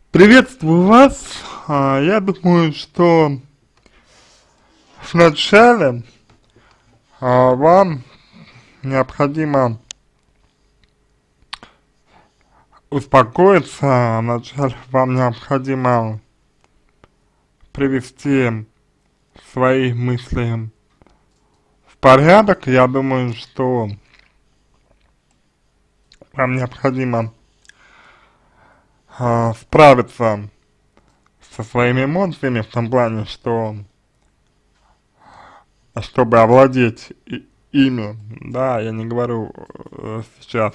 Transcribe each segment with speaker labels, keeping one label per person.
Speaker 1: Приветствую вас. Я думаю, что вначале вам необходимо успокоиться, вначале вам необходимо привести свои мысли в порядок. Я думаю, что вам необходимо справиться со своими эмоциями в том плане, что чтобы овладеть ими, да, я не говорю сейчас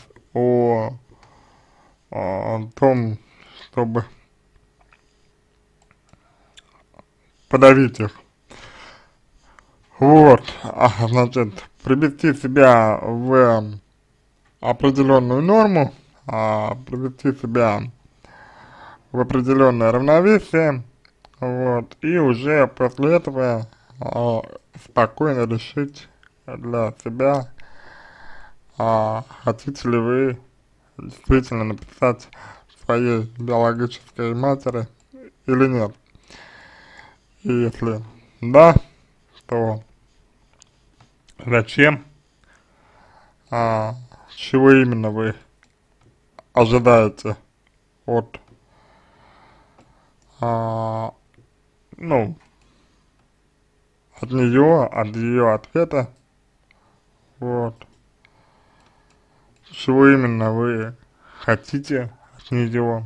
Speaker 1: о том, чтобы подавить их. Вот, значит, привести себя в определенную норму, привести себя в определенное равновесие, вот, и уже после этого спокойно решить для себя, хотите ли вы действительно написать своей биологической матери или нет. И если да, то зачем, чего именно вы ожидаете от, ну, от ее ответа, вот, чего именно вы хотите от нее,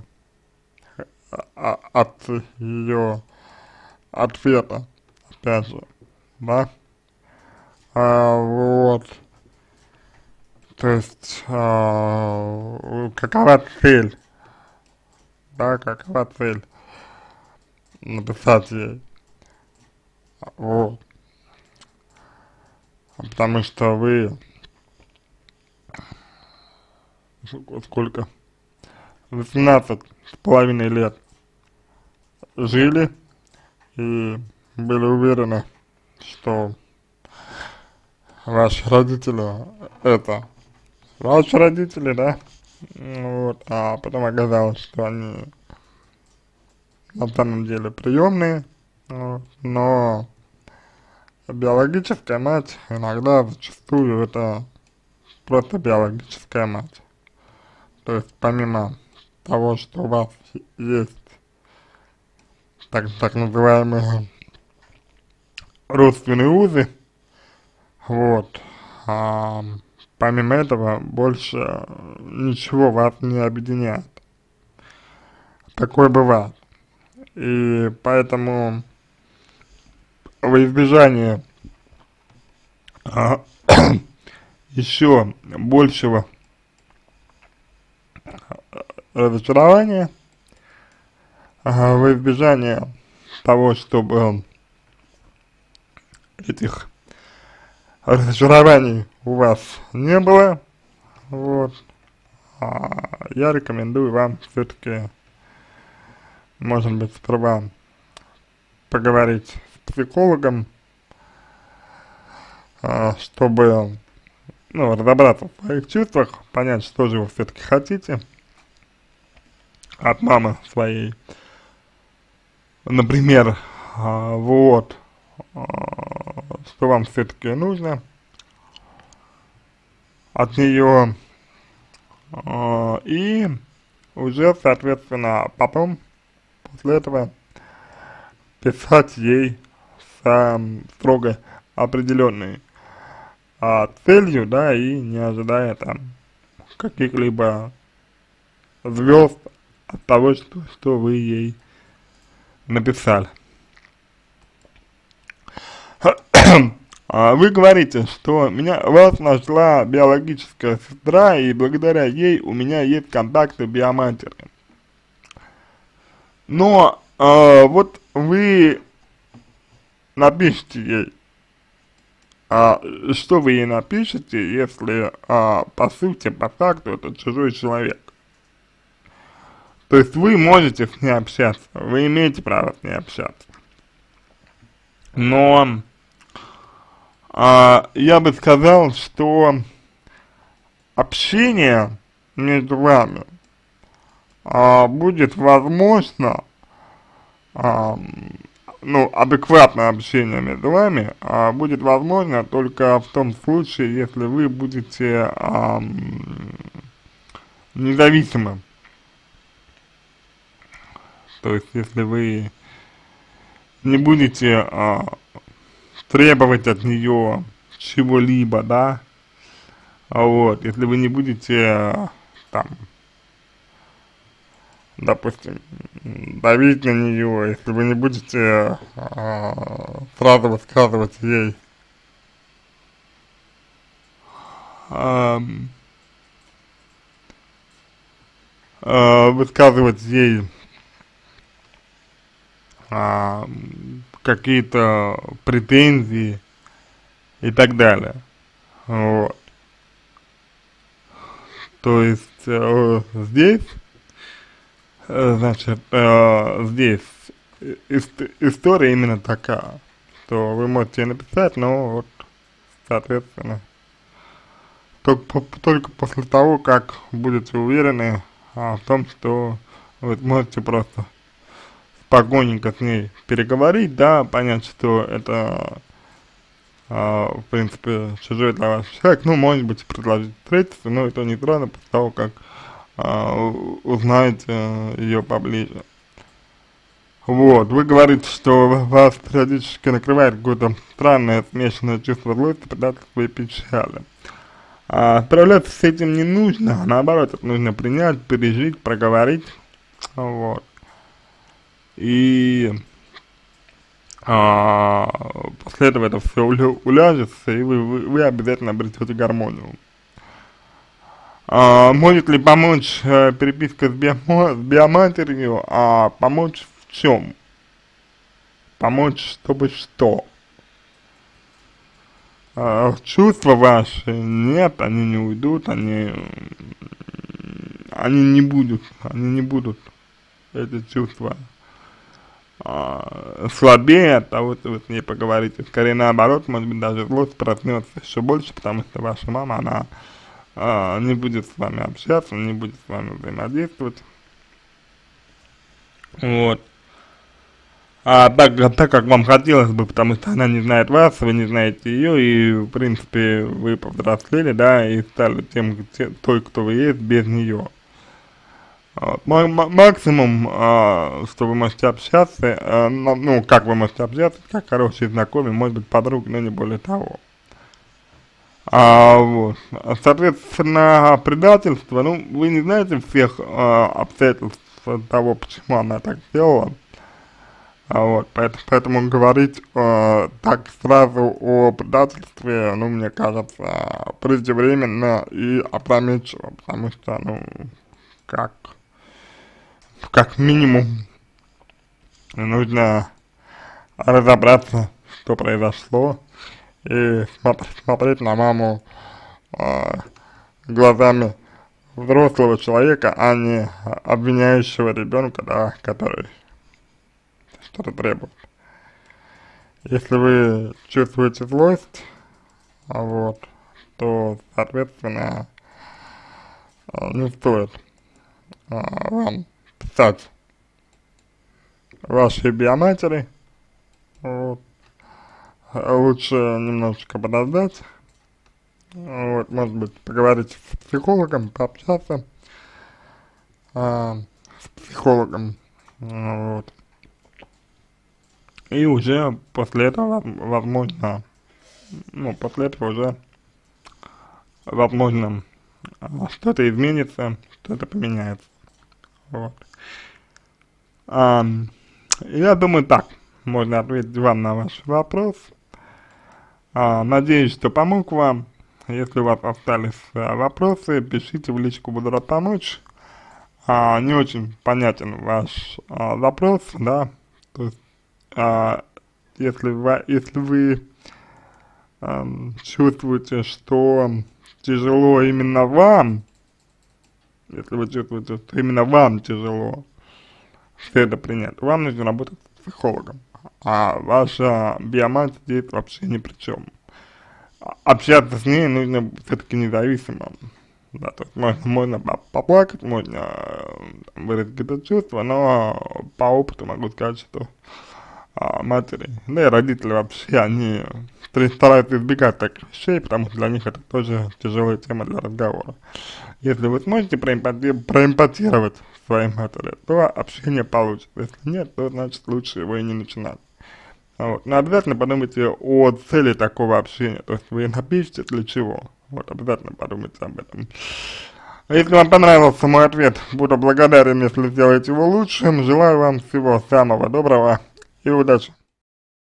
Speaker 1: от ее ответа, опять же, да, вот, то есть, какова цель, да, какова цель написать ей, вот, потому что вы сколько, 18,5 лет жили и были уверены, что ваши родители это ваши родители, да, вот, а потом оказалось, что они на самом деле приемные, вот, но биологическая мать иногда, зачастую, это просто биологическая мать. То есть помимо того, что у вас есть так называемые родственные узы, вот, помимо этого больше ничего вас не объединяет. Такое бывает. И поэтому во избежание еще большего разочарования, во избежание того, чтобы этих разочарований у вас не было, вот, я рекомендую вам все-таки, может быть, сперва поговорить с психологом, чтобы, ну, разобраться в своих чувствах, понять, что же вы все-таки хотите от мамы своей, например, вот, что вам все-таки нужно от нее, и уже, соответственно, потом, после этого, писать ей с строго определенной целью, да, и не ожидая там каких-либо звезд от того, что вы ей написали. Вы говорите, что вас нашла биологическая сестра, и благодаря ей у меня есть контакты биоматери. Но вот вы напишите ей, что вы ей напишете, если по сути, по факту это чужой человек. То есть вы можете с ней общаться, вы имеете право с ней общаться. Но я бы сказал, что общение между вами будет возможно, а, ну, адекватное общение между вами будет возможно только в том случае, если вы будете независимым. То есть, если вы не будете требовать от нее чего-либо, да, вот, если вы не будете там, допустим, давить на нее, если вы не будете сразу высказывать ей ам, высказывать ей какие-то претензии и так далее. Вот. То есть здесь, значит, здесь история именно такая, что вы можете написать, но вот, соответственно, только после того, как будете уверены в том, что вы можете просто спокойненько с ней переговорить, да, понять, что это, в принципе, чужой для вас человек, ну, может быть, предложить встретиться, но это не трудно после того, как узнаете ее поближе. Вот, вы говорите, что вас периодически накрывает какое-то странное смешанное чувство злости, предательства и печали. Справляться с этим не нужно, а наоборот, это нужно принять, пережить, проговорить, вот. И после этого это все уляжется, и вы обязательно обретете гармонию. Может ли помочь переписка с биоматерью, помочь в чем? Помочь, чтобы что? Чувства ваши нет, они не уйдут, они не будут, эти чувства слабее от того, что вы с ней поговорите. Скорее наоборот, может быть, даже злость проснется еще больше, потому что ваша мама, она не будет с вами общаться, не будет с вами взаимодействовать. Вот. Так как вам хотелось бы, потому что она не знает вас, вы не знаете ее, и, в принципе, вы повзрослели, да, и стали той, кто вы есть, без нее. Максимум, что вы можете общаться, ну, как вы можете общаться, как хорошие знакомые, может быть, подруги, но не более того. Вот. Соответственно, предательство, ну, вы не знаете всех обстоятельств того, почему она так сделала. Вот, поэтому говорить так сразу о предательстве, ну, мне кажется, преждевременно и опрометчиво, потому что, ну, как минимум нужно разобраться, что произошло, и смотреть на маму глазами взрослого человека, а не обвиняющего ребенка, да, который что-то требует. Если вы чувствуете злость, вот, то, соответственно, не стоит вам писать вашей биоматери, вот. Лучше немножечко подождать, вот, может быть, поговорить с психологом, пообщаться с психологом, вот. И уже после этого, возможно, ну, после этого уже, возможно, что-то изменится, что-то поменяется, вот. Я думаю, так можно ответить вам на ваш вопрос. Надеюсь, что помог вам. Если у вас остались вопросы, пишите в личку, буду рад помочь. Не очень понятен ваш вопрос, да, то есть, если вы чувствуете, что тяжело именно вам, если вы чувствуете, что именно вам тяжело все это принять, вам нужно работать с психологом, а ваша биомать здесь вообще ни при чем. Общаться с ней нужно все-таки независимо, Да, то есть можно поплакать, можно выразить какие-то чувства, но по опыту могу сказать, что матери, да и родители вообще, они стараются избегать таких вещей, потому что для них это тоже тяжелая тема для разговора. Если вы сможете проэмпатировать своей матери, то общение получится. Если нет, то значит лучше его и не начинать. Вот. Но обязательно подумайте о цели такого общения, то есть вы напишите для чего. Вот, обязательно подумайте об этом. Если вам понравился мой ответ, буду благодарен, если сделаете его лучшим. Желаю вам всего самого доброго и удачи.